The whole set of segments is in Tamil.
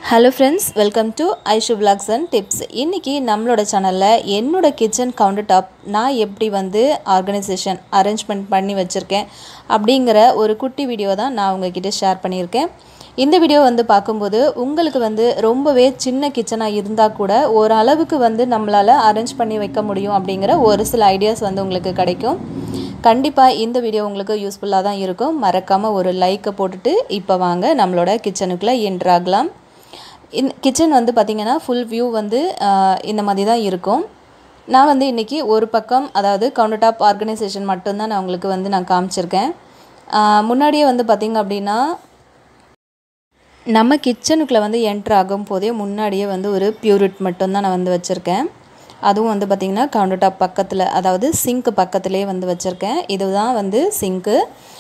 Hello friends, welcome to Aishu Vlogs and Tips. இன்னைக்கு நம்மளோட சேனல்ல என்னோட கிச்சன் கவுண்டர் டாப் நான் எப்படி வந்து அரேஞ்ச்மெண்ட் பண்ணி வச்சிருக்கேன் அப்படிங்கற ஒரு குட்டி வீடியோ தான் நான் உங்ககிட்ட ஷேர் பண்ணியிருக்கேன். இந்த வீடியோ வந்து பாக்கும்போது உங்களுக்கு வந்து ரொம்பவே சின்ன கிச்சனா இருந்தா கூட ஒரு அளவுக்கு வந்து நம்மளால அரேஞ்ச் பண்ணி வைக்க முடியும் அப்படிங்கற ஒரு சில ஐடியாஸ் வந்து உங்களுக்கு கிடைக்கும். கண்டிப்பா இந்த வீடியோ உங்களுக்கு யூஸ்ஃபுல்லா தான் இருக்கும். மறக்காம ஒரு லைக் போட்டுட்டு இப்போ வாங்க நம்மளோட கிச்சனுக்குள்ள என்டர் ஆகலாம். கிச்சன் வந்து பாத்தீங்கன்னா ஃபுல் வியூ வந்து இந்த மாதிரி தான் இருக்கும். நான் வந்து இன்னைக்கு ஒரு பக்கம் அதாவது கவுண்டர் டாப் ஆர்கனைசேஷன் மட்டும் தான் நான் உங்களுக்கு வந்து நான் காமிச்சிருக்கேன். முன்னாடியே வந்து பாத்தீங்க அப்படினா நம்ம கிச்சனுக்குள்ள வந்து என்டர் ஆகும் போதே முன்னாடியே வந்து ஒரு பியூரிட் மட்டும் தான் நான் வந்து வச்சிருக்கேன். அதுவும் வந்து பாத்தீங்கன்னா கவுண்டர் டாப் பக்கத்துல அதாவது சிங்க் பக்கத்திலே வந்து வச்சிருக்கேன். இதுதான் வந்து சிங்க்.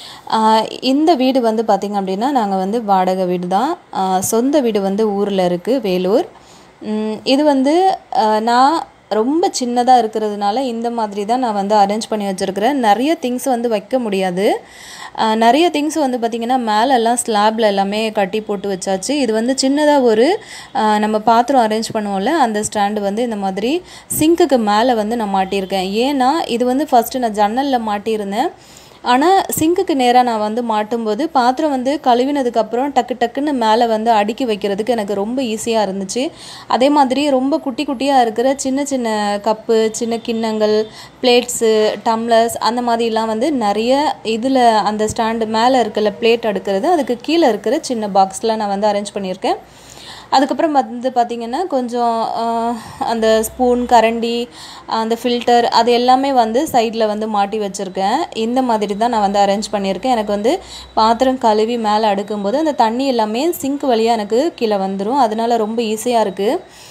இந்த வீடு வந்து பாத்தீங்க அப்படினா நாங்க வந்து வாடகை வீடு தான். சொந்த வீடு வந்து ஊர்ல இருக்கு, வேலூர். இது வந்து நான் ரொம்ப சின்னதா இருக்குறதுனால இந்த மாதிரி தான் நான் வந்து அரேஞ்ச் பண்ணி வச்சிருக்கேன். நிறைய things வந்து வைக்க முடியாது. நிறைய things வந்து பாத்தீங்கன்னா மேல எல்லாம் ஸ்லாப்ல எல்லாமே கட்டி போட்டு வச்சாச்சு. இது வந்து சின்னதா ஒரு நம்ம பாத்திரம் அரேஞ்ச் பண்ணுவோம்ல அந்த ஸ்டாண்ட் வந்து இந்த மாதிரி சிங்க்குக்கு மேல வந்து நான் மாட்டி இருக்கேன். ஏனா இது வந்து ஃபர்ஸ்ட் நான் ஜன்னல்ல மாட்டி இருந்தேன். ஆனா சிங்க்குக்கு நேரா நான் வந்து மாட்டும்போது பாத்திரம் வந்து கழுவினதுக்கு அப்புறம் டக்கு டக்குன்னு மேல வந்து அடுக்கி வைக்கிறதுக்கு எனக்கு ரொம்ப ஈஸியா இருந்துச்சு. அதே மாதிரி ரொம்ப குட்டி குட்டியா இருக்கிற சின்ன சின்ன கப்பு, சின்ன கிண்ணங்கள், பிளேட்ஸ், டம்ளர்ஸ் அந்த மாதிரி எல்லாம் வந்து நிறைய இதுல அந்த ஸ்டாண்ட் மேல இருக்கல பிளேட் அடுக்குறது அதுக்கு கீழ இருக்கிற சின்ன பாக்ஸ்ல நான் வந்து அரேஞ்ச் பண்ணியிருக்கேன். அதுக்கு அப்புறம் வந்து பாத்தீங்கன்னா கொஞ்சம் அந்த ஸ்பூன், கரண்டி, அந்த ஃபில்டர் அது எல்லாமே வந்து சைடுல வந்து மாட்டி வச்சிருக்கேன். இந்த மாதிரி தான் நான் வந்து அரேஞ்ச் பண்ணியிருக்கேன். எனக்கு வந்து பாத்திரம் கழுவி மேல அடுக்கும்போது அந்த தண்ணி எல்லாமே சிங்க் வழியா எனக்கு கீழ வந்துரும். அதனால ரொம்ப ஈஸியா இருக்கு.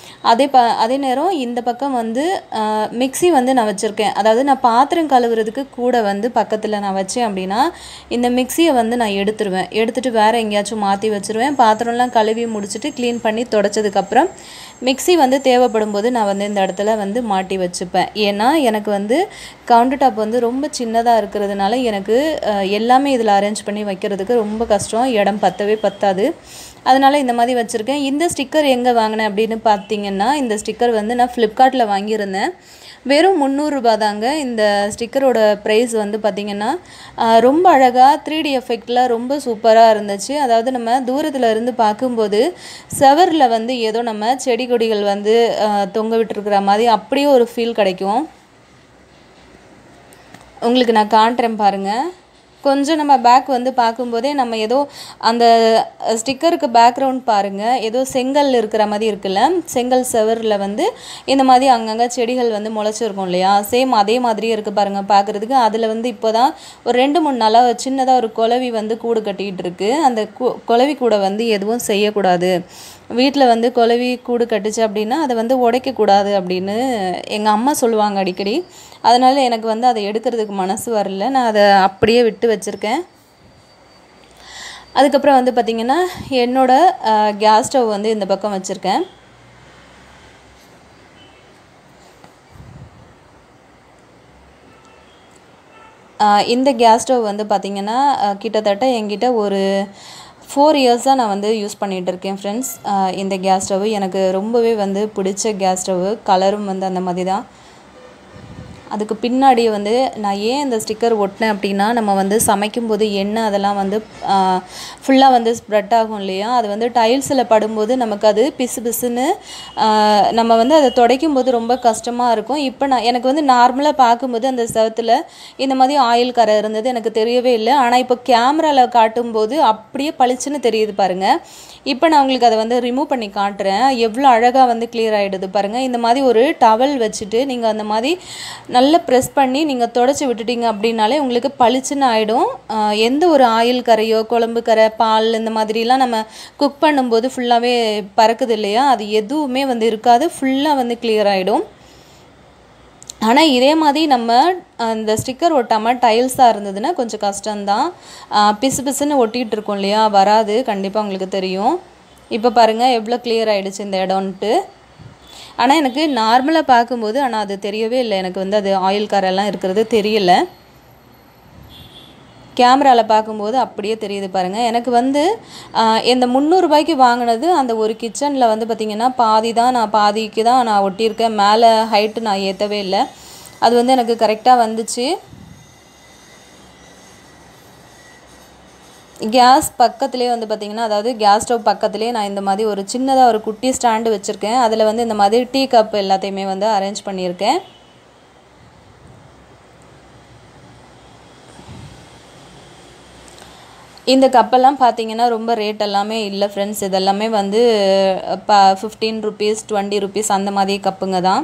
அதே நேரம் இந்த பக்கம் வந்து மிக்ஸி வந்து நான் வச்சிருக்கேன். அதாவது நான் பாத்திரம் கழுவுறதுக்கு கூட வந்து பக்கத்துல நான் வச்சேன் அப்படினா இந்த மிக்ஸியை வந்து நான் எடுத்துருவேன். எடுத்துட்டு வேற எங்கயாச்சும் மாத்தி வச்சிருவேன். பாத்திரம்லாம் கழுவி முடிச்சிட்டு க்ளீன் பண்ணி தொடச்சதுக்கு அப்புறம் மிக்ஸி வந்து தேவைப்படும்போது நான் வந்து இந்த இடத்துல வந்து மாட்டி வச்சுப்பேன். ஏனா எனக்கு வந்து கவுண்டர் டாப் வந்து ரொம்ப சின்னதா இருக்குறதுனால எனக்கு எல்லாமே இதல அரேஞ்ச் பண்ணி வைக்கிறதுக்கு ரொம்ப கஷ்டம். இடம் பத்தவே பத்தாது. அதனால இந்த மாதிரி வச்சிருக்கேன். இந்த ஸ்டிக்கர் எங்க வாங்குனேன் அப்படினு பாத்தீங்கன்னா இந்த ஸ்டிக்கர் வந்து நான் Flipkartல வாங்கி இருந்தேன். வெறும் 300 ரூபாய் தாங்க. இந்த ஸ்டிக்கரோட பிரைஸ் வந்து பாத்தீங்கன்னா ரொம்ப அழகா 3D எஃபெக்ட்ல ரொம்ப சூப்பரா இருந்துச்சு. அதாவது நம்ம தூரத்துல இருந்து பாக்கும்போது செவர்ல வந்து ஏதோ நம்ம செடி கொடிகள் வந்து தொங்க விட்டுருக்கிற மாதிரி அப்படியே ஒரு ஃபீல் கிடைக்கும். உங்களுக்கு நான் காண்றேன் பாருங்க. கொஞ்சம் நம்ம பேக் வந்து பாக்கும்போதே நம்ம ஏதோ அந்த ஸ்டிக்கருக்கு பேக்ரவுண்ட் பாருங்க. ஏதோ செங்கல் இருக்கிற மாதிரி இருக்குல. செங்கல் செவர்ல வந்து இந்த மாதிரி அங்கங்க செடிகள் வந்து முளைச்சிருக்கும் இல்லையா? சேம் அதே மாதிரியே இருக்கு பாருங்க பார்க்கிறதுக்கு. அதுல வந்து இப்போதான் ஒரு 2-3 நாளா சின்னதா ஒரு குளவி வந்து கூடு கட்டிட்டு இருக்கு. அந்த குளவி கூட வந்து எதுவும் செய்ய கூடாது. வீட்ல வந்து குளவி கூடு கட்டுச்சு அப்படினா அதை வந்து உடைக்க கூடாது அப்படினு எங்க அம்மா சொல்லுவாங்க அடிக்கடி. அதனால எனக்கு வந்து அதை எடுக்கிறதுக்கு மனசு வரல. நான் அதை அப்படியே விட்டு வச்சிருக்கேன். அதுக்கு அப்புறம் வந்து பாத்தீங்கன்னா என்னோட கேஸ் ஸ்டவ் வந்து இந்த பக்கம் வச்சிருக்கேன். இந்த கேஸ் ஸ்டவ் வந்து பாத்தீங்கன்னா கிட்டத்தட்ட என்கிட்ட ஒரு 4 இயர்ஸா நான் வந்து யூஸ் பண்ணிட்டு இருக்கேன் फ्रेंड्स. இந்த கேஸ் ஸ்டவ் எனக்கு ரொம்பவே வந்து பிடிச்ச கேஸ் ஸ்டவ். கலரும் வந்து அந்த மாதிரி தான். அதுக்கு பின்னாடி வந்து நான் ஏன் இந்த ஸ்டிக்கர் ஒட்டனேன் அப்படினா நம்ம வந்து சமைக்கும்போது எண்ணெய் அதெல்லாம் வந்து ஃபுல்லா வந்து ஸ்ப்ரெட் ஆகும் இல்லையா? அது வந்து டைல்ஸ்ல படும்போது நமக்கு அது பிசுபிசுன்னு நம்ம வந்து அதை துடைக்கும்போது ரொம்ப கஷ்டமா இருக்கும். இப்போ எனக்கு வந்து நார்மலா பாக்கும்போது அந்த செவத்துல இந்த மாதிரி ஆயில் கரை இருந்தது எனக்கு தெரியவே இல்ல. ஆனா இப்போ கேமரால காட்டும்போது அப்படியே பளிச்சுன்னு தெரியுது பாருங்க. இப்போ நான் உங்களுக்கு அதை வந்து ரிமூவ் பண்ணி காட்டுறேன். எவ்வளவு அழகா வந்து கிளியர் ஆயிடுது பாருங்க. இந்த மாதிரி ஒரு டவல் வச்சிட்டு நீங்க அந்த மாதிரி நல்லா பிரஸ் பண்ணி நீங்க தொடச்சு விட்டுட்டீங்க அப்படினாலே உங்களுக்கு பளிச்சுன்னு ஆயிடும். எந்த ஒரு ஆயில் கரையோ, குழம்பு கரை, பால் இந்த மாதிரி எல்லாம் நம்ம குக் பண்ணும்போது ஃபுல்லாவே பறக்குது இல்லையா? அது எதுவுமே வந்து இருக்காது. ஃபுல்லா வந்து கிளியர் ஆயிடும். ஆனா இதே மாதிரி நம்ம அந்த ஸ்டிக்கர் ஒட்டாம டைல்ஸா இருந்ததுன்னா கொஞ்சம் கஷ்டம் தான். பிசுபிசுன்னு ஒட்டிட்டு இருக்கும் இல்லையா? வராது. கண்டிப்பா உங்களுக்கு தெரியும். இப்போ பாருங்க எவ்வளவு கிளியர் ஆயிடுச்சு இந்த இடம்ட்டு. ஆனா எனக்கு நார்மலா பாக்கும்போது ஆனா அது தெரியவே இல்ல. எனக்கு வந்து அது ஆயில் கரை எல்லாம் இருக்குறது தெரியல. கேமராவில் பார்க்கும்போது அப்படியே தெரியுது பாருங்கள். எனக்கு வந்து இந்த 300 ரூபாய்க்கு வாங்கினது அந்த ஒரு கிச்சனில் வந்து பார்த்திங்கன்னா பாதிக்கு தான் நான் ஒட்டியிருக்கேன். மேலே ஹைட்டு நான் ஏற்றவே இல்லை. அது வந்து எனக்கு கரெக்டாக வந்துச்சு. கேஸ் பக்கத்துலேயே வந்து பார்த்திங்கன்னா, அதாவது கேஸ் ஸ்டவ் பக்கத்துலேயே நான் இந்த மாதிரி ஒரு சின்னதாக ஒரு குட்டி ஸ்டாண்டு வச்சுருக்கேன். அதில் வந்து இந்த மாதிரி டீ கப் எல்லாத்தையுமே வந்து அரேஞ்ச் பண்ணியிருக்கேன். இந்த கப்பெல்லாம் பார்த்திங்கன்னா ரொம்ப ரேட் எல்லாமே இல்லை ஃப்ரெண்ட்ஸ். இதெல்லாமே வந்து 15 ருபீஸ் 20 ருபீஸ் அந்த மாதிரி கப்புங்க தான்.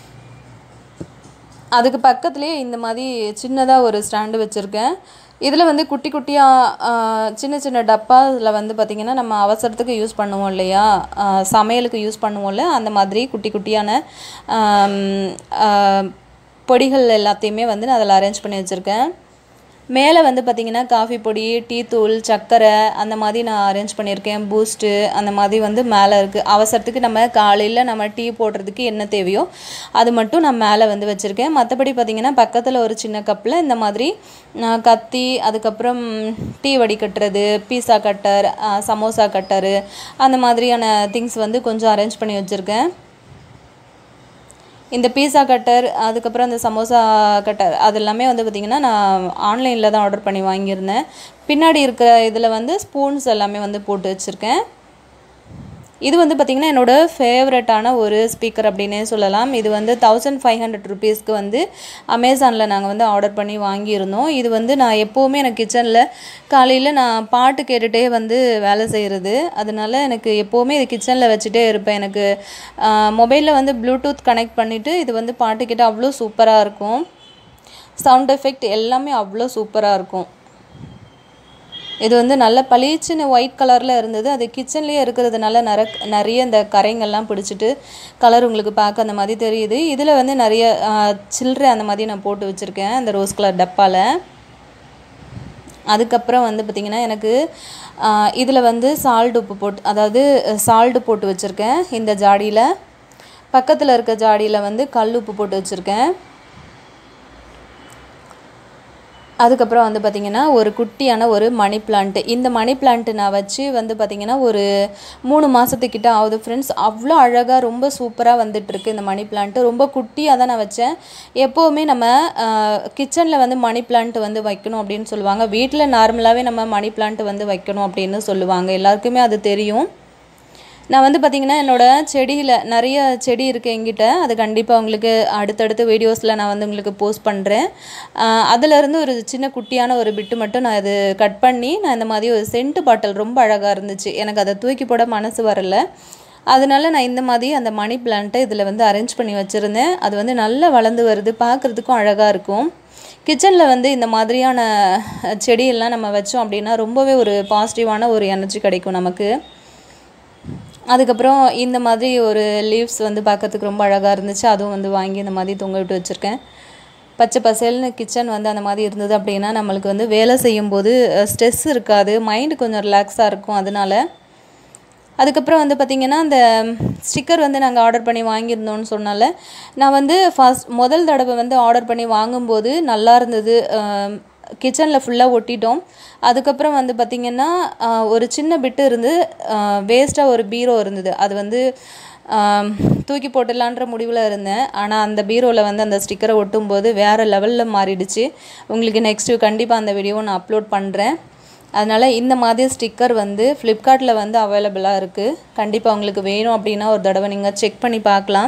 அதுக்கு பக்கத்துலேயே இந்த மாதிரி சின்னதாக ஒரு ஸ்டாண்டு வச்சுருக்கேன். இதில் வந்து குட்டி குட்டியாக சின்ன சின்ன டப்பாவில் வந்து பார்த்திங்கன்னா நம்ம அவசரத்துக்கு யூஸ் பண்ணுவோம் இல்லையா, சமையலுக்கு யூஸ் பண்ணுவோம்ல, அந்த மாதிரி குட்டி குட்டியான பொடிகள் எல்லாத்தையுமே வந்து நான் அதில் அரேஞ்ச் பண்ணி வச்சுருக்கேன். மேலே வந்து பார்த்திங்கன்னா காஃபி பொடி, டீ தூள், சர்க்கரை அந்த மாதிரி நான் அரேஞ்ச் பண்ணியிருக்கேன். பூஸ்ட்டு அந்த மாதிரி வந்து மேலே இருக்குது. அவசரத்துக்கு நம்ம காலையில் நம்ம டீ போடுறதுக்கு என்ன தேவையோ அது மட்டும் நான் மேலே வந்து வச்சுருக்கேன். மற்றபடி பார்த்திங்கன்னா பக்கத்தில் ஒரு சின்ன கப்பில் இந்த மாதிரி கத்தி, அதுக்கப்புறம் டீ வடிகட்டுறது, பீஸா கட்டர், சமோசா கட்டரு அந்த மாதிரியான திங்ஸ் வந்து கொஞ்சம் அரேஞ்ச் பண்ணி வச்சுருக்கேன். இந்த பீஸா கட்டர், அதுக்கப்புறம் அந்த சமோசா கட்டர் அது எல்லாமே வந்து பார்த்திங்கன்னா நான் ஆன்லைனில் தான் ஆர்டர் பண்ணி வாங்கியிருந்தேன். பின்னாடி இருக்கிற இதில் வந்து ஸ்பூன்ஸ் எல்லாமே வந்து போட்டு வச்சுருக்கேன். இது வந்து பார்த்திங்கன்னா என்னோடய ஃபேவரட்டான ஒரு ஸ்பீக்கர் அப்படின்னே சொல்லலாம். இது வந்து 1500 ருபீஸ்க்கு வந்து அமேசானில் நாங்கள் வந்து ஆர்டர் பண்ணி வாங்கியிருந்தோம். இது வந்து நான் எப்போவுமே எனக்கு கிச்சனில் காலையில் நான் பாட்டு கேட்டுகிட்டே வந்து வேலை செய்கிறது. அதனால எனக்கு எப்போவுமே இது கிச்சனில் வச்சுட்டே இருப்பேன். எனக்கு மொபைலில் வந்து ப்ளூடூத் கனெக்ட் பண்ணிவிட்டு இது வந்து பாட்டு கேட்டால் அவ்வளோ சூப்பராக இருக்கும். சவுண்ட் எஃபெக்ட் எல்லாமே அவ்வளோ சூப்பராக இருக்கும். இது வந்து நல்ல பளிச்சுன்னு ஒயிட் கலரில் இருந்தது. அது கிச்சன்லேயே இருக்கிறதுனால நிறைய இந்த கரைங்கள்லாம் பிடிச்சிட்டு கலர் உங்களுக்கு பார்க்க அந்த மாதிரி தெரியுது. இதில் வந்து நிறைய சில்லறை அந்த மாதிரி நான் போட்டு வச்சுருக்கேன் அந்த ரோஸ் கலர் டப்பாவில். அதுக்கப்புறம் வந்து பார்த்திங்கன்னா எனக்கு இதில் வந்து சால்ட் போட்டு வச்சுருக்கேன் இந்த ஜாடியில். பக்கத்தில் இருக்க ஜாடியில் வந்து கல் உப்பு போட்டு வச்சுருக்கேன். அதுக்கப்புறம் வந்து பார்த்திங்கன்னா ஒரு குட்டியான ஒரு மணி பிளான்ட்டு. இந்த மணி பிளான்ட்டு நான் வச்சு வந்து பார்த்திங்கன்னா ஒரு 3 மாதத்துக்கிட்ட ஆகுது ஃப்ரெண்ட்ஸ். அவ்வளோ அழகாக ரொம்ப சூப்பராக வந்துட்டுருக்கு இந்த மணி பிளான்ட்டு. ரொம்ப குட்டியாக தான் நான் வச்சேன். எப்போவுமே நம்ம கிச்சனில் வந்து மணி பிளான்ட் வந்து வைக்கணும் அப்படின்னு சொல்லுவாங்க. வீட்டில் நார்மலாகவே நம்ம மணி பிளான்ட் வந்து வைக்கணும் அப்படின்னு சொல்லுவாங்க. எல்லாருக்குமே அது தெரியும். நான் வந்து பார்த்திங்கன்னா என்னோடய செடியில் நிறைய செடி இருக்குது என்கிட்ட. அது கண்டிப்பாக உங்களுக்கு அடுத்தடுத்த வீடியோஸில் நான் வந்து உங்களுக்கு போஸ்ட் பண்ணுறேன். அதிலேருந்து ஒரு சின்ன குட்டியான ஒரு பிட்டு மட்டும் நான் இது கட் பண்ணி நான் இந்த மாதிரி ஒரு சென்ட் பாட்டில் ரொம்ப அழகாக இருந்துச்சு. எனக்கு அதை தூக்கி போட மனசு வரல. அதனால நான் இந்த மாதிரி அந்த மணி பிளான்ட்டை இதில் வந்து அரேஞ்ச் பண்ணி வச்சுருந்தேன். அது வந்து நல்லா வளர்ந்து வருது, பார்க்குறதுக்கும் அழகாக இருக்கும். கிச்சனில் வந்து இந்த மாதிரியான செடியெல்லாம் நம்ம வச்சோம் அப்படின்னா ரொம்பவே ஒரு பாசிட்டிவான ஒரு எனர்ஜி கிடைக்கும் நமக்கு. அதுக்கப்புறம் இந்த மாதிரி ஒரு லீவ்ஸ் வந்து பார்க்கறதுக்கு ரொம்ப அழகாக இருந்துச்சு. அதுவும் வந்து வாங்கி இந்த மாதிரி தொங்க விட்டு வச்சுருக்கேன். பச்சை பசேல்னு கிச்சன் வந்து அந்த மாதிரி இருந்தது அப்படின்னா நம்மளுக்கு வந்து வேலை செய்யும்போது ஸ்ட்ரெஸ் இருக்காது, மைண்டு கொஞ்சம் ரிலாக்ஸாக இருக்கும். அதனால அதுக்கப்புறம் வந்து பார்த்திங்கன்னா அந்த ஸ்டிக்கர் வந்து நாங்கள் ஆர்டர் பண்ணி வாங்கியிருந்தோன்னு சொன்னால நான் வந்து முதல் தடவை வந்து ஆர்டர் பண்ணி வாங்கும்போது நல்லா இருந்தது. கிச்சனில் ஃபுல்லாக ஒட்டிட்டோம். அதுக்கப்புறம் வந்து பார்த்திங்கன்னா ஒரு சின்ன பிட்டு இருந்து வேஸ்ட்டாக ஒரு பீரோ இருந்தது. அது வந்து தூக்கி போட்டுடலான்ற முடிவில் இருந்தேன். ஆனால் அந்த பீரோவில் வந்து அந்த ஸ்டிக்கரை ஒட்டும்போது வேறு லெவலில் மாறிடுச்சு. உங்களுக்கு நெக்ஸ்ட்டு கண்டிப்பாக அந்த வீடியோவை நான் அப்லோட் பண்ணுறேன். அதனால் இந்த மாதிரி ஸ்டிக்கர் வந்து ஃப்ளிப்கார்ட்டில் வந்து அவைலபிளாக இருக்குது. கண்டிப்பாக உங்களுக்கு வேணும் அப்படின்னா ஒரு தடவை நீங்கள் செக் பண்ணி பார்க்கலாம்.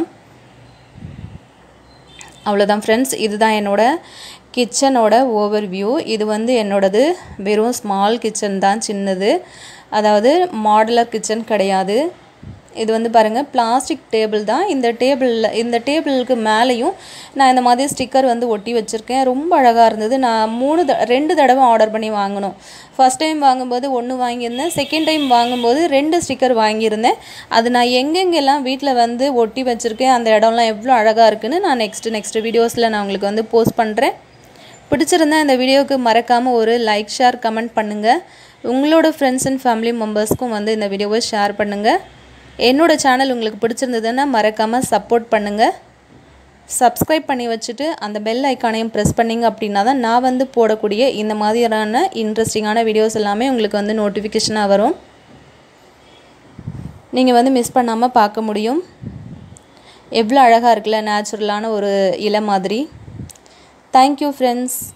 அவ்வளோதான் ஃப்ரெண்ட்ஸ், இதுதான் என்னோடய கிச்சனோட ஓவர்வியூ. இது வந்து என்னோடது வெறும் ஸ்மால் கிச்சன் தான், சின்னது. அதாவது மாடுலர் கிச்சன் கிடையாது. இது வந்து பாருங்கள் பிளாஸ்டிக் டேபிள் தான். இந்த டேபிளுக்கு மேலேயும் நான் இந்த மாதிரி ஸ்டிக்கர் வந்து ஒட்டி வச்சுருக்கேன். ரொம்ப அழகாக இருந்தது. நான் 2 தடவை ஆர்டர் பண்ணி வாங்கினோம். ஃபஸ்ட் டைம் வாங்கும்போது 1 வாங்கியிருந்தேன். செகண்ட் டைம் வாங்கும்போது 2 ஸ்டிக்கர் வாங்கியிருந்தேன். அது நான் எங்கெங்கெல்லாம் வீட்டில் வந்து ஒட்டி வச்சுருக்கேன், அந்த இடம்லாம் எவ்வளோ அழகாக இருக்குதுன்னு நான் நெக்ஸ்ட் வீடியோஸில் நான் உங்களுக்கு வந்து போஸ்ட் பண்ணுறேன். பிடிச்சிருந்தா இந்த வீடியோவுக்கு மறக்காமல் ஒரு லைக், ஷேர், கமெண்ட் பண்ணுங்கள். உங்களோட ஃப்ரெண்ட்ஸ் அண்ட் ஃபேமிலி மெம்பர்ஸ்க்கும் வந்து இந்த வீடியோவை ஷேர் பண்ணுங்கள். என்னோடய சேனல் உங்களுக்கு பிடிச்சிருந்ததுன்னா மறக்காமல் சப்போர்ட் பண்ணுங்கள். சப்ஸ்கிரைப் பண்ணி வச்சுட்டு அந்த பெல் ஐக்கானையும் ப்ரெஸ் பண்ணிங்க அப்படின்னா தான் நான் வந்து போடக்கூடிய இந்த மாதிரியான இன்ட்ரெஸ்டிங்கான வீடியோஸ் எல்லாமே உங்களுக்கு வந்து நோட்டிஃபிகேஷனாக வரும். நீங்கள் வந்து மிஸ் பண்ணாமல் பார்க்க முடியும். எவ்வளோ அழகாக இருக்குல்ல, நேச்சுரலான ஒரு இலை மாதிரி. Thank you friends.